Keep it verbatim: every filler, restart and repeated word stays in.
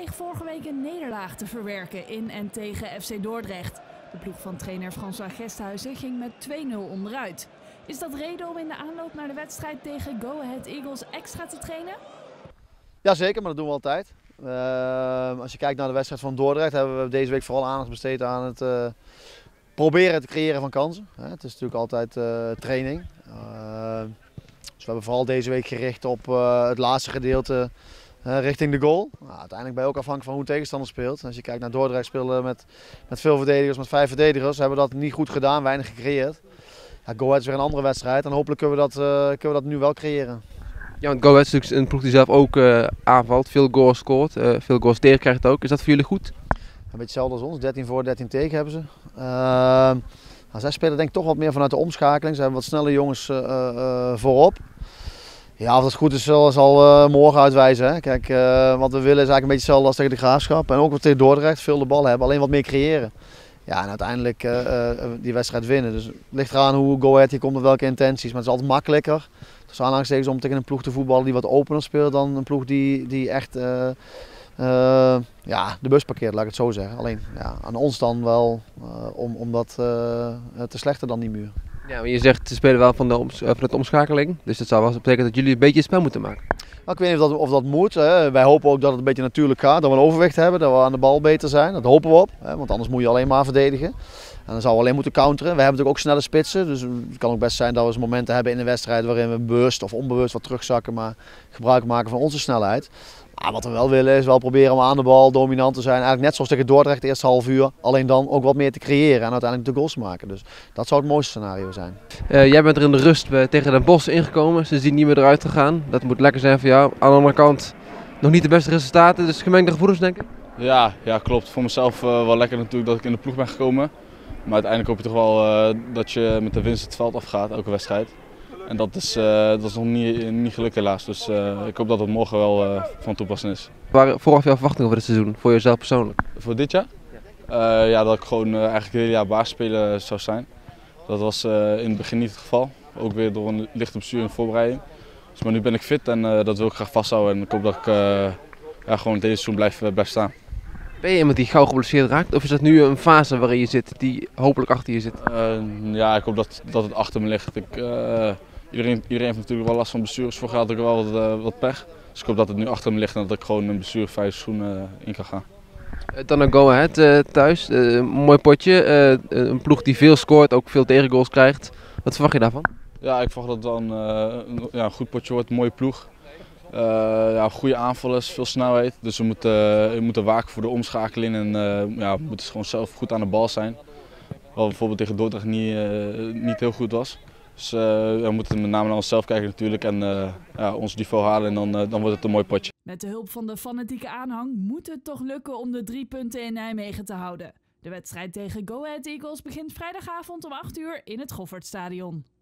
kreeg vorige week een nederlaag te verwerken in en tegen F C Dordrecht. De ploeg van trainer François Gesthuizen ging met twee nul onderuit. Is dat reden om in de aanloop naar de wedstrijd tegen Go Ahead Eagles extra te trainen? Jazeker, maar dat doen we altijd. Uh, als je kijkt naar de wedstrijd van Dordrecht, hebben we deze week vooral aandacht besteed aan het uh, proberen te creëren van kansen. Uh, het is natuurlijk altijd uh, training. Uh, dus we hebben vooral deze week gericht op uh, het laatste gedeelte uh, richting de goal. Nou, uiteindelijk ben je ook afhankelijk van hoe de tegenstander speelt. Als je kijkt naar Dordrecht spelen met, met veel verdedigers, met vijf verdedigers, hebben we dat niet goed gedaan, weinig gecreëerd. Ja, Go Ahead is weer een andere wedstrijd en hopelijk kunnen we dat, uh, kunnen we dat nu wel creëren. Ja, want Go Ahead is natuurlijk een ploeg die zelf ook uh, aanvalt, veel goals scoort, uh, veel goals tegen krijgt ook. Is dat voor jullie goed? Een beetje hetzelfde als ons, dertien voor, dertien tegen hebben ze. Uh, nou, zij spelen denk ik toch wat meer vanuit de omschakeling. Ze hebben wat snelle jongens uh, uh, voorop. Ja, of dat goed is zal, zal uh, morgen uitwijzen. Hè. Kijk, uh, wat we willen is eigenlijk een beetje hetzelfde als tegen de Graafschap. En ook wat tegen Dordrecht, veel de bal hebben, alleen wat meer creëren. Ja, en uiteindelijk uh, uh, die wedstrijd winnen. Dus het ligt eraan hoe Go Ahead hier komt met welke intenties. Maar het is altijd makkelijker tussen aanhalingstekens om tegen een ploeg te voetballen die wat opener speelt dan een ploeg die, die echt uh, uh, ja, de bus parkeert, laat ik het zo zeggen. Alleen ja, aan ons dan wel uh, om, om dat uh, te slechter dan die muur. Ja, maar je zegt ze spelen wel van de, oms van de omschakeling, dus dat zou wel betekenen dat jullie een beetje het spel moeten maken. Nou, ik weet niet of dat, of dat moet. Hè. Wij hopen ook dat het een beetje natuurlijk gaat, dat we een overwicht hebben, dat we aan de bal beter zijn. Dat hopen we op, hè, want anders moet je alleen maar verdedigen. En dan zouden we alleen moeten counteren. We hebben natuurlijk ook snelle spitsen, dus het kan ook best zijn dat we eens momenten hebben in de wedstrijd waarin we bewust of onbewust wat terugzakken, maar gebruik maken van onze snelheid. Maar wat we wel willen is wel proberen om aan de bal dominant te zijn. Eigenlijk net zoals tegen Dordrecht, de eerste half uur. Alleen dan ook wat meer te creëren en uiteindelijk de goals te maken. Dus dat zou het mooiste scenario zijn. Uh, jij bent er in de rust uh, tegen Den Bosch ingekomen. Ze zien niet meer eruit te gaan. Dat moet lekker zijn voor jou. Aan de andere kant nog niet de beste resultaten. Dus gemengde gevoelens denk ik? Ja, ja klopt. Voor mezelf uh, wel lekker natuurlijk dat ik in de ploeg ben gekomen. Maar uiteindelijk hoop je toch wel uh, dat je met de winst het veld afgaat, elke wedstrijd. En dat is, uh, dat is nog niet, niet gelukt helaas, dus uh, ik hoop dat het morgen wel uh, van toepassing is. Wat waren vooraf jouw verwachtingen voor dit seizoen, voor jezelf persoonlijk? Voor dit jaar? Ja, uh, ja dat ik gewoon uh, eigenlijk het hele jaar basisspeler zou zijn. Dat was uh, in het begin niet het geval, ook weer door een lichte blessure in de voorbereiding. Dus, maar nu ben ik fit en uh, dat wil ik graag vasthouden en ik hoop dat ik uh, ja, gewoon deze seizoen blijf, uh, blijf staan. Ben je iemand die gauw geblesseerd raakt of is dat nu een fase waarin je zit die hopelijk achter je zit? Uh, ja, ik hoop dat, dat het achter me ligt. Ik, uh, Iedereen, iedereen heeft natuurlijk wel last van blessures, vorig jaar had ik wel wat, uh, wat pech. Dus ik hoop dat het nu achter me ligt en dat ik gewoon een blessurevrije seizoen uh, in kan gaan. Dan naar Go Ahead uh, thuis, uh, een mooi potje, uh, een ploeg die veel scoort, ook veel tegengoals krijgt. Wat verwacht je daarvan? Ja, ik verwacht dat het dan uh, een, ja, een goed potje wordt, een mooie ploeg. Uh, ja, goede aanvallers, veel snelheid. Dus we moeten, uh, we moeten waken voor de omschakeling en uh, ja, we moeten gewoon zelf goed aan de bal zijn. Wat bijvoorbeeld tegen Dordrecht niet, uh, niet heel goed was. Dus uh, we moeten met name naar onszelf kijken natuurlijk en uh, ja, ons niveau halen en dan, uh, dan wordt het een mooi potje. Met de hulp van de fanatieke aanhang moet het toch lukken om de drie punten in Nijmegen te houden. De wedstrijd tegen Go Ahead Eagles begint vrijdagavond om acht uur in het Goffertstadion.